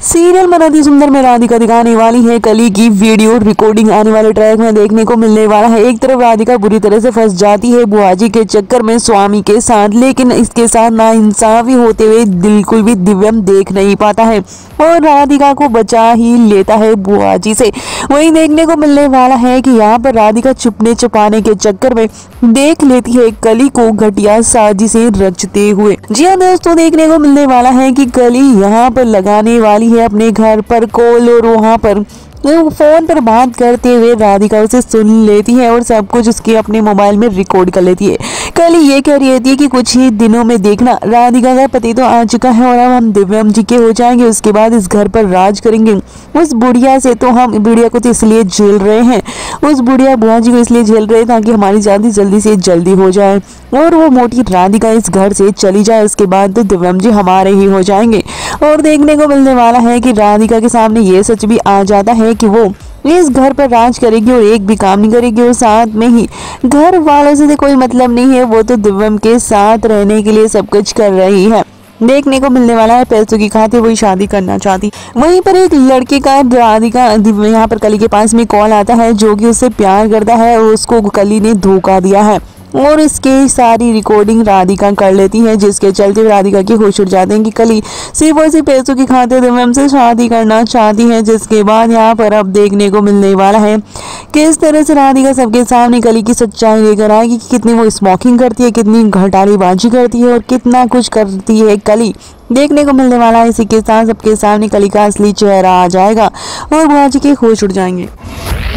Serial Marathi सुंदर में राधिका दिखाने वाली है कली की वीडियो रिकॉर्डिंग आने वाले ट्रैक में देखने को मिलने वाला है। एक तरफ राधिका बुरी तरह से फंस जाती है बुआजी के चक्कर में स्वामी के साथ, लेकिन इसके साथ नाइंसाफी होते हुए बिल्कुल भी दिव्यम देख नहीं पाता है और राधिका को बचा ही लेता है बुआजी से। वहीं देखने को मिलने वाला है कि यहाँ पर राधिका छुपने छुपाने के चक्कर में देख लेती है कली को घटिया साजिशें रचते हुए। जी हाँ दोस्तों, देखने को मिलने वाला है कि कली यहाँ पर लगाने वाली है अपने घर पर कॉल और वहाँ पर फोन पर बात करते हुए राधिका उसे सुन लेती है और सब कुछ उसके अपने मोबाइल में रिकॉर्ड कर लेती है। कल ये कह रही थी कि कुछ ही दिनों में देखना राधिका का पति तो आ चुका है और अब हम दिव्यम जी के हो जाएंगे, उसके बाद इस घर पर राज करेंगे। उस बुढ़िया से तो हम बुढ़िया को तो इसलिए झेल रहे हैं, उस बुढ़िया बुआ जी को इसलिए झेल रहे ताकि हमारी शादी जल्दी से जल्दी हो जाए और वो मोटी राधिका इस घर से चली जाए, उसके बाद तो दिव्यम जी हमारे ही हो जाएंगे। और देखने को मिलने वाला है कि राधिका के सामने ये सच भी आ जाता है कि वो इस घर पर राज करेगी और एक भी काम नहीं करेगी और साथ में ही घर वालों से कोई मतलब नहीं है, वो तो दिव्यम के साथ रहने के लिए सब कुछ कर रही है। देखने को मिलने वाला है पैसों की खातिर वही शादी करना चाहती। वहीं पर एक लड़के का राधिका यहाँ पर कली के पास में कॉल आता है जो कि उससे प्यार करता है और उसको कली ने धोखा दिया है और इसके सारी रिकॉर्डिंग राधिका कर लेती है, जिसके चलते राधिका की होश उड़ जाते हैं कि कली सिर्फ और सिर्फ पैसों की खातिर दिव्यम से शादी करना चाहती है। जिसके बाद यहाँ पर अब देखने को मिलने वाला है किस तरह से राधिका सबके सामने कली की सच्चाई लेकर आएगी कि कितनी वो स्मोकिंग करती है, कितनी घटालीबाजी करती है और कितना कुछ करती है कली। देखने को मिलने वाला है इसी के साथ सबके सामने कली का असली चेहरा आ जाएगा और बुआ जी के होश उड़ जाएंगे।